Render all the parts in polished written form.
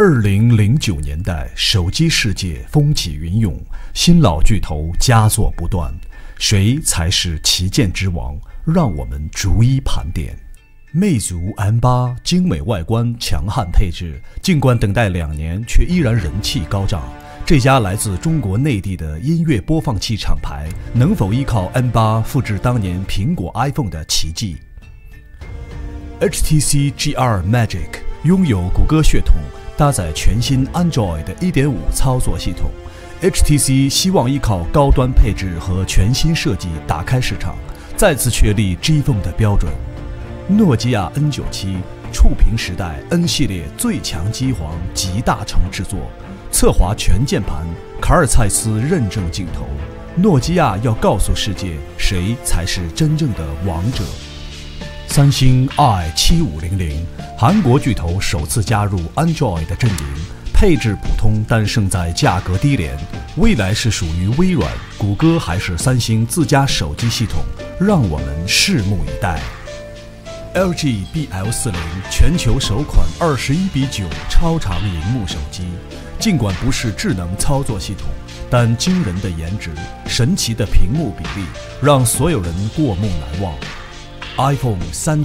2009年代，手机世界风起云涌，新老巨头佳作不断，谁才是旗舰之王？让我们逐一盘点。魅族 M8 精美外观，强悍配置，尽管等待2年，却依然人气高涨。这家来自中国内地的音乐播放器厂牌，能否依靠 M8 复制当年苹果 iPhone 的奇迹？ HTC GR Magic 拥有谷歌血统，搭载全新 Android 1.5 操作系统。HTC 希望依靠高端配置和全新设计打开市场，再次确立 G Phone 的标准。诺基亚 N97 触屏时代 N 系列最强机皇集大成制作，侧滑全键盘，卡尔蔡司认证镜头。诺基亚要告诉世界，谁才是真正的王者。三星 i7500， 韩国巨头首次加入 Android 的阵营，配置普通，但胜在价格低廉。未来是属于微软、谷歌还是三星自家手机系统，让我们拭目以待。LG BL40 全球首款21:9超长荧幕手机，尽管不是智能操作系统，但惊人的颜值、神奇的屏幕比例，让所有人过目难忘。iPhone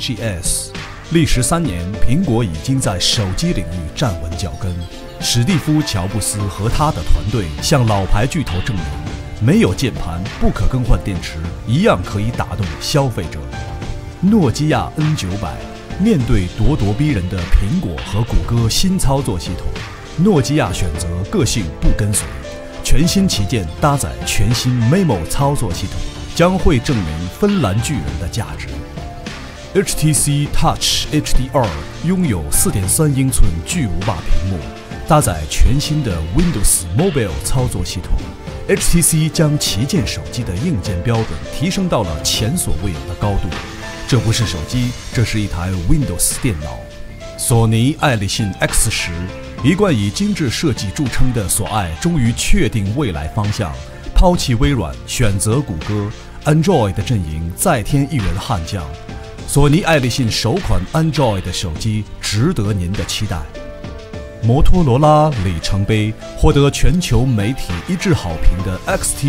3GS 历时3年，苹果已经在手机领域站稳脚跟。史蒂夫·乔布斯和他的团队向老牌巨头证明，没有键盘、不可更换电池，一样可以打动消费者。诺基亚 N900 面对咄咄逼人的苹果和谷歌新操作系统，诺基亚选择个性不跟随，全新旗舰搭载全新 Memo 操作系统，将会证明芬兰巨人的价值。HTC Touch HD2 拥有 4.3英寸巨无霸屏幕，搭载全新的 Windows Mobile 操作系统。HTC 将旗舰手机的硬件标准提升到了前所未有的高度。这不是手机，这是一台 Windows 电脑。索尼爱立信 X10， 一贯以精致设计著称的索爱终于确定未来方向，抛弃微软，选择谷歌 ，Android 的阵营再添一员悍将。索尼爱立信首款 Android 手机值得您的期待。摩托罗拉里程碑，获得全球媒体一致好评的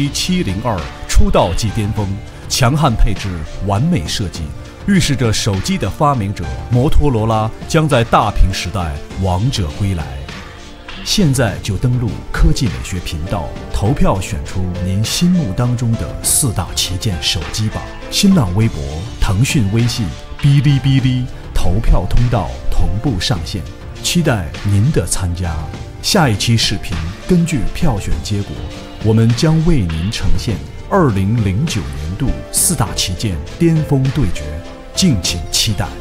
XT702出道即巅峰，强悍配置，完美设计，预示着手机的发明者摩托罗拉将在大屏时代王者归来。现在就登录科技美学频道，投票选出您心目当中的4大旗舰手机吧。新浪微博、腾讯微信、哔哩哔哩投票通道同步上线，期待您的参加。下一期视频根据票选结果，我们将为您呈现2009年度4大旗舰巅峰对决，敬请期待。